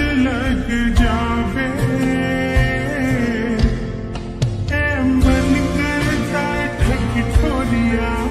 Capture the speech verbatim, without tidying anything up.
लग जावे ए मन कर जाए ठक छोरिया